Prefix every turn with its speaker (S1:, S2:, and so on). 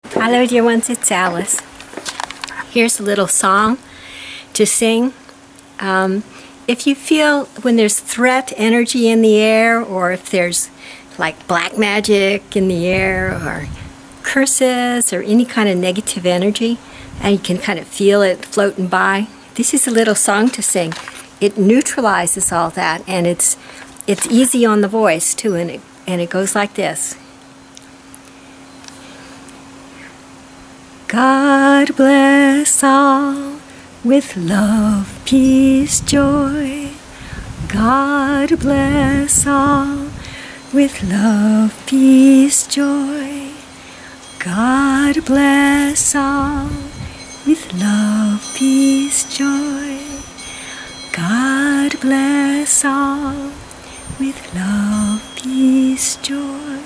S1: Hello dear ones, it's Alice. Here's a little song to sing. If you feel when there's threat energy in the air, or if there's like black magic in the air, or curses, or any kind of negative energy, and you can kind of feel it floating by, this is a little song to sing. It neutralizes all that, and it's easy on the voice too, and it goes like this. God bless all with love, peace, joy. God bless all with love, peace, joy. God bless all with love, peace, joy. God bless all with love, peace, joy.